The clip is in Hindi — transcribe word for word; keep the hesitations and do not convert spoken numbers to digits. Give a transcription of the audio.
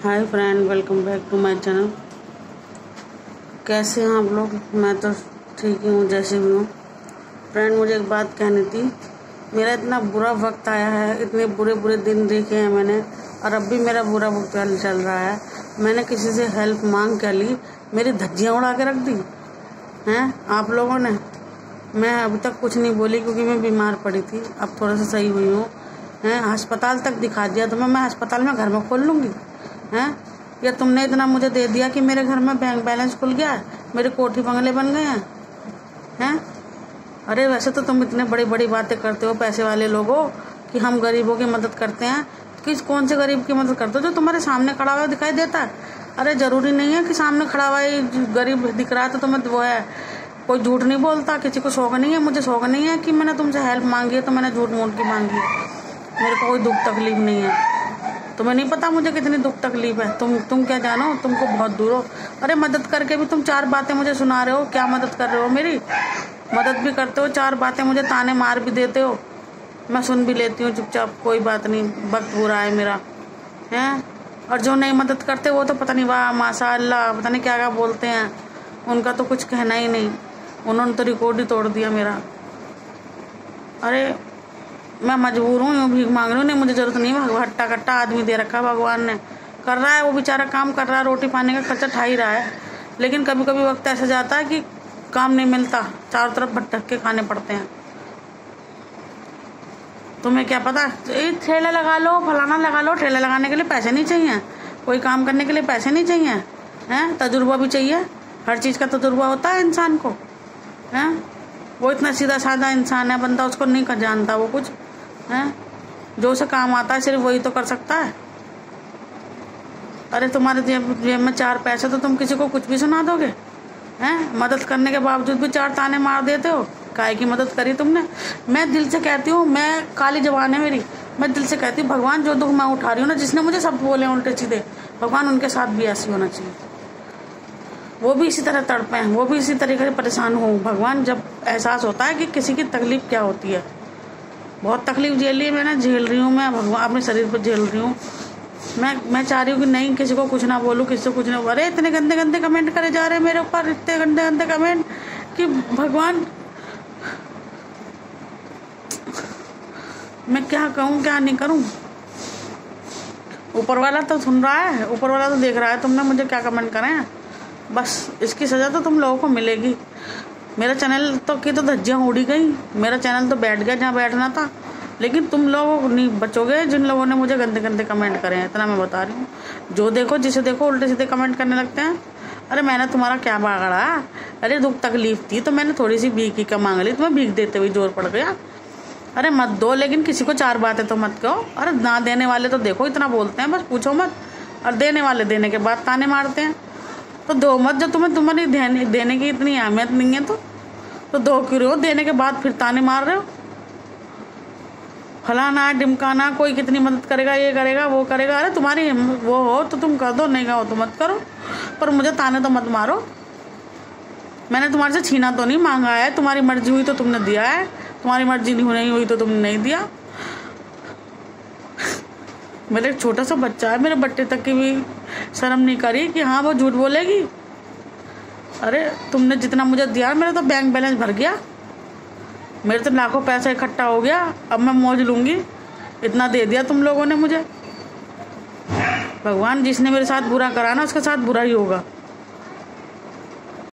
Hi friend, welcome back to my channel. कैसे हैं आप लोग? मैं तो ठीक ही हूँ, जैसे भी हूँ। फ्रेंड, मुझे एक बात कहनी थी। मेरा इतना बुरा वक्त आया है, इतने बुरे बुरे दिन देखे हैं मैंने, और अब भी मेरा बुरा वक्त चल रहा है। मैंने किसी से हेल्प मांग कर ली, मेरी धज्जियाँ उड़ा के रख दी हैं आप लोगों ने। मैं अभी तक कुछ नहीं बोली क्योंकि मैं बीमार पड़ी थी, अब थोड़ा सा सही हुई हूँ। हैं अस्पताल तक दिखा दिया तुम्हें, मैं अस्पताल में घर में खोल लूँगी हैं? या तुमने इतना मुझे दे दिया कि मेरे घर में बैंक बैलेंस खुल गया है, मेरे कोठी बंगले बन गए हैं हैं? अरे वैसे तो तुम इतने बड़ी बड़ी बातें करते हो पैसे वाले लोगों कि हम गरीबों की मदद करते हैं। किस कौन से गरीब की मदद करते हो जो तुम्हारे सामने खड़ा हुआ दिखाई देता है? अरे जरूरी नहीं है कि सामने खड़ा हुआ गरीब दिख रहा है तो तुम्हें वो है। कोई झूठ नहीं बोलता, किसी को शौक नहीं है। मुझे शौक नहीं है कि मैंने तुमसे हेल्प मांगी है तो मैंने झूठ मूठ की मांगी है। मेरे को कोई दुख तकलीफ नहीं है। तुम्हें नहीं पता मुझे कितनी दुख तकलीफ है। तुम तुम क्या जानो, तुमको बहुत दूर हो। अरे मदद करके भी तुम चार बातें मुझे सुना रहे हो। क्या मदद कर रहे हो? मेरी मदद भी करते हो, चार बातें मुझे ताने मार भी देते हो। मैं सुन भी लेती हूँ चुपचाप, कोई बात नहीं, वक्त बुरा है मेरा है। और जो नहीं मदद करते वो तो पता नहीं, वाह माशाअल्लाह, पता नहीं क्या क्या बोलते हैं। उनका तो कुछ कहना ही नहीं, उन्होंने तो रिकॉर्ड ही तोड़ दिया मेरा। अरे मैं मजबूर हूँ, यूँ भीख मांग रही हूँ। नहीं, मुझे जरूरत नहीं है। हट्टा कट्टा आदमी दे रखा भगवान ने, कर रहा है वो बेचारा, काम कर रहा है, रोटी पानी का खर्चा ठा ही रहा है। लेकिन कभी कभी वक्त ऐसा जाता है कि काम नहीं मिलता, चारों तरफ भटक के खाने पड़ते हैं। तुम्हें क्या पता, ठेला लगा लो, फलाना लगा लो। ठेला लगाने के लिए पैसे नहीं चाहिए, कोई काम करने के लिए पैसे नहीं चाहिए हैं? तजुर्बा भी चाहिए, हर चीज़ का तजुर्बा होता है इंसान को हैं? वो इतना सीधा साधा इंसान है बंदा, उसको नहीं कर जानता वो कुछ हैं? जो उसे काम आता है सिर्फ वही तो कर सकता है। अरे तुम्हारे जेब जेब में चार पैसे तो तुम किसी को कुछ भी सुना दोगे हैं? मदद करने के बावजूद भी चार ताने मार देते हो। काहे की मदद करी तुमने? मैं दिल से कहती हूँ, मैं काली जबान है मेरी, मैं दिल से कहती हूँ भगवान जो दुख मैं उठा रही हूँ ना, जिसने मुझे सब बोले उल्टे सीधे, भगवान उनके साथ भी ऐसी होना चाहिए। वो भी इसी तरह तड़पे हैं, वो भी इसी तरीके से परेशान हो। भगवान, जब एहसास होता है कि किसी की तकलीफ क्या होती है। बहुत तकलीफ झेल ली मैंने, झेल रही हूँ मैं, भगवान अपने शरीर पर झेल रही हूँ। मैं मैं चाह रही हूँ कि नहीं, किसी को कुछ ना बोलूँ, किसी को कुछ ना। अरे इतने गंदे गंदे कमेंट करे जा रहे हैं मेरे ऊपर, इतने गंदे गंदे कमेंट कि भगवान मैं क्या कहूँ क्या नहीं करूँ। ऊपर वाला तो सुन रहा है, ऊपर वाला तो देख रहा है तुमने मुझे क्या कमेंट करे हैं। बस इसकी सज़ा तो तुम लोगों को मिलेगी। मेरा चैनल तो की तो धज्जियाँ उड़ी गई, मेरा चैनल तो बैठ गया जहाँ बैठना था। लेकिन तुम लोग नहीं बचोगे जिन लोगों ने मुझे गंदे गंदे कमेंट करे हैं, इतना मैं बता रही हूँ। जो देखो जिसे देखो उल्टे सीधे कमेंट करने लगते हैं। अरे मैंने तुम्हारा क्या बागड़ा? अरे दुख तकलीफ थी तो मैंने थोड़ी सी भीख का मांग ली, तुम्हें भीख देते हुए जोर पड़ गया। अरे मत दो, लेकिन किसी को चार बातें तो मत कहो। अरे ना देने वाले तो देखो इतना बोलते हैं, बस पूछो मत। और देने वाले देने के बाद ताने मारते हैं। तो दो मत, जो तुम्हें तुम्हारी देने, देने की इतनी अहमियत नहीं है तो तो दो क्यों रहे हो? देने के बाद फिर ताने मार रहे हो। फलाना डिमकाना, कोई कितनी मदद करेगा, ये करेगा वो करेगा। अरे तुम्हारी वो हो तो तुम कर दो, नहीं हो तो मत करो, पर मुझे ताने तो मत मारो। मैंने तुम्हारे से छीना तो नहीं, मांगा है। तुम्हारी मर्जी हुई तो तुमने दिया है, तुम्हारी मर्जी नहीं हुई तो तुमने नहीं दिया। मेरे एक छोटा सा बच्चा है, मेरे बच्चे तक की भी शर्म नहीं करी कि हाँ वो झूठ बोलेगी। अरे तुमने जितना मुझे दिया, मेरा तो बैंक बैलेंस भर गया, मेरे तो लाखों पैसा इकट्ठा हो गया। अब मैं मौज लूँगी, इतना दे दिया तुम लोगों ने मुझे। भगवान, जिसने मेरे साथ बुरा करा ना उसके साथ बुरा ही होगा।